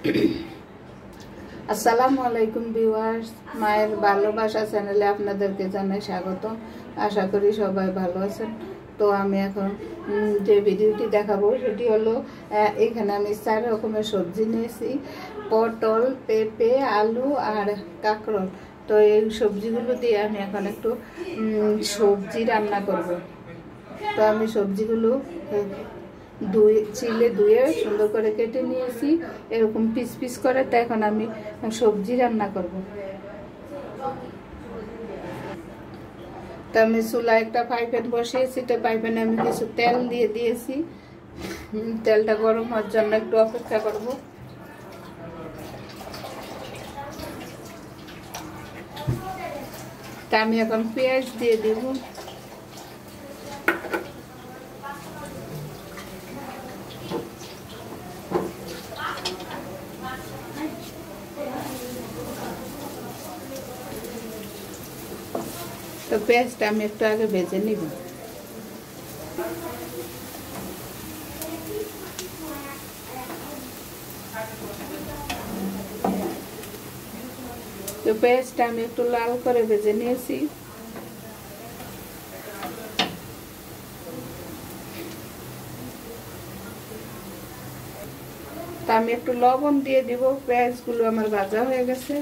আসসালামু আলাইকুম ভিউয়ার্স, মায়ের ভালোবাসা চ্যানেলে আপনাদেরকে জানাই স্বাগত। আশা করি সবাই ভালো আছেন। তো আমি এখন যে ভিডিওটি দেখাবো সেটি হলো, এখানে আমি 4 রকমের সবজি নিয়েছি: পটল, পেঁপে, আলু আর কাঁকরোল। তো এই সবজিগুলো দিয়ে আমি এখন একটু সবজি রান্না করব। তো আমি সবজিগুলো ধুয়ে সুন্দর করে কেটে নিয়েছি, এরকম পিস পিস করে। তো এখন আমি সবজি রান্না করব। তো আমি চুলা একটা ফ্রাই প্যান বসিয়েছি। তো ফ্রাই প্যানে আমি কিছু তেল দিয়ে দিয়েছি। তেলটা গরম হওয়ার জন্য একটু অপেক্ষা করব। তা আমি এখন পেঁয়াজ দিয়ে দিব। তো পেঁয়াজটা আমি একটু আগে ভেজে নিব। তো পেঁয়াজটা আমি একটু লাল করে ভেজে নিয়েছি। তা আমি একটু লবণ দিয়ে দিব। পেঁয়াজগুলো আমার ভাজা হয়ে গেছে।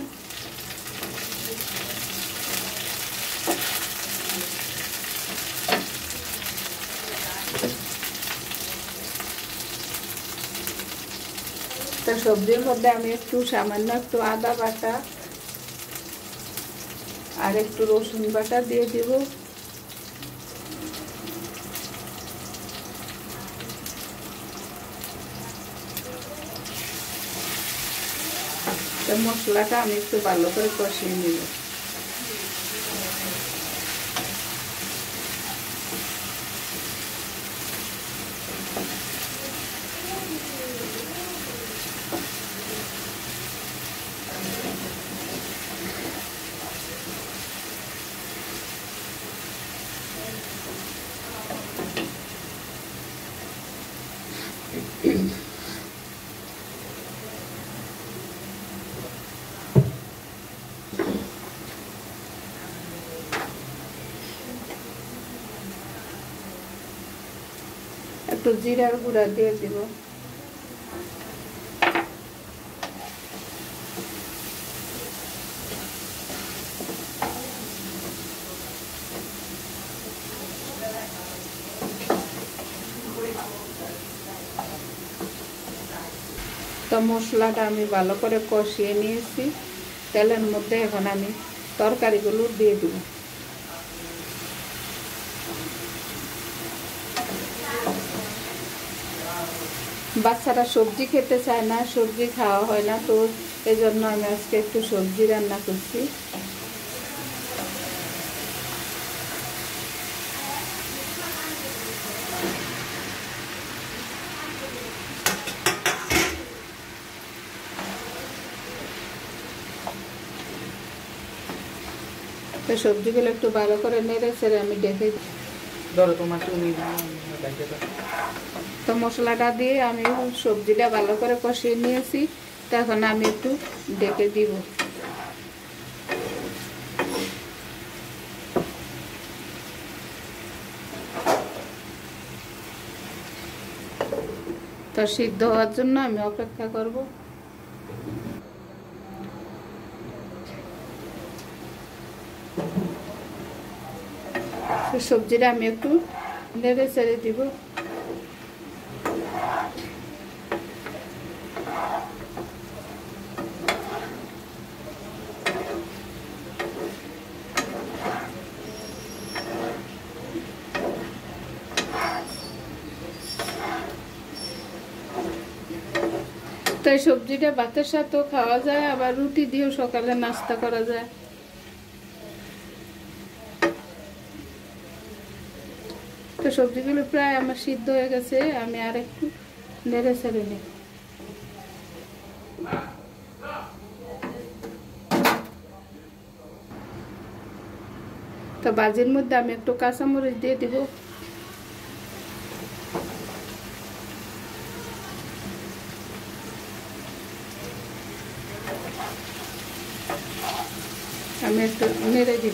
তো সবজির মধ্যে আমি একটু সামান্য একটু আদা বাটা আর একটু রসুন বাটা দিয়ে দিব। তো মশলাটা আমি একটু ভালো করে কষিয়ে নিব। একটু জিরার গুঁড়া দিয়ে দিব। তো মশলাটা আমি ভালো করে কষিয়ে নিয়েছি তেলের মধ্যে। এখন আমি তরকারিগুলো দিয়ে দেব। বাচ্চারা সবজি খেতে চায় না, সবজি খাওয়া হয় না, তো এই জন্য আমি আজকে একটু সবজি রান্না করছি। তো সবজিগুলো একটু ভালো করে নেড়ে ছেড়ে আমি ডেকে তো মশলাটা দিয়ে আমি সবজিটা ভালো করে কষিয়ে নিয়েছি। তখন আমি একটু ডেকে দিব। তো সিদ্ধ হওয়ার জন্য আমি অপেক্ষা করব। সবজিটা আমি একটু নেড়ে ছেড়ে দিব। তো এই সবজিটা ভাতের সাথেও খাওয়া যায়, আবার রুটি দিয়েও সকালে নাস্তা করা যায়। তো সবজিগুলো প্রায় আমার সিদ্ধ হয়ে গেছে। আমি আর একটু নেড়ে ছেড়ে নিই। তো ভাজির মধ্যে আমি একটু কাঁচামরিচ দিয়ে দিব। আমি একটু নেড়ে দিব।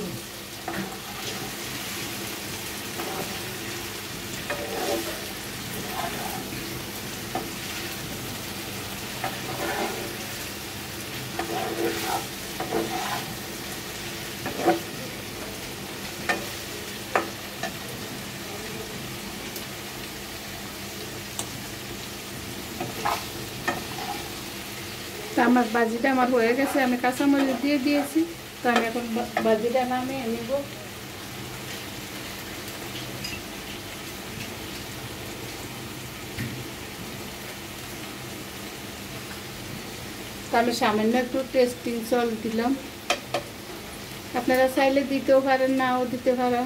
তো আমার ভাজিটা আমার হয়ে গেছে, আমি কাঁচামরিচ দিয়ে দিয়েছি। তো আমি এখন ভাজিটা নামিয়ে নিব। তো আমি সামান্য একটু টেস্টিং সল্ট দিলাম, আপনারা চাইলে দিতেও পারেন, নাও দিতে পারেন।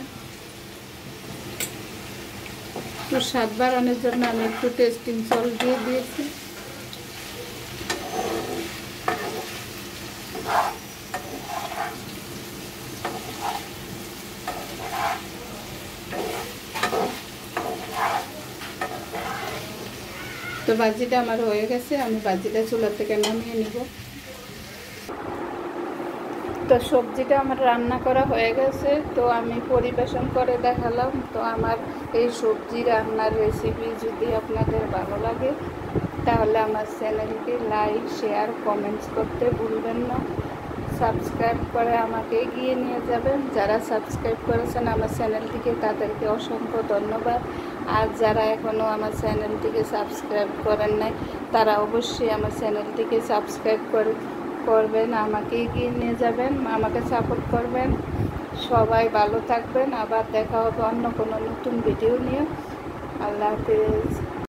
তো স্বাদ বাড়ানোর জন্য আমি একটু টেস্টিং সল্ট দিয়ে দিয়েছি। তো ভাজিটা আমার হয়ে গেছে, আমি ভাজিটা চুলা থেকে নামিয়ে নিব। তো সবজিটা আমার রান্না করা হয়ে গেছে, তো আমি পরিবেশন করে দেখালাম। তো আমার এই সবজি রান্নার রেসিপি যদি আপনাদের ভালো লাগে তাহলে আমার চ্যানেলটি লাইক, শেয়ার, কমেন্টস করতে ভুলবেন না। সাবস্ক্রাইব করে আমাকে এগিয়ে নিয়ে যাবেন। যারা সাবস্ক্রাইব করেছেন আমার চ্যানেলটিকে তাদেরকে অসংখ্য ধন্যবাদ। আর যারা এখনও আমার চ্যানেলটিকে সাবস্ক্রাইব করেন নাই তারা অবশ্যই আমার চ্যানেলটিকে সাবস্ক্রাইব করবেন, আমাকে এগিয়ে নিয়ে যাবেন, আমাকে সাপোর্ট করবেন। সবাই ভালো থাকবেন, আবার দেখা হবে অন্য কোনো নতুন ভিডিও নিয়ে। আল্লাহ হাফেজ।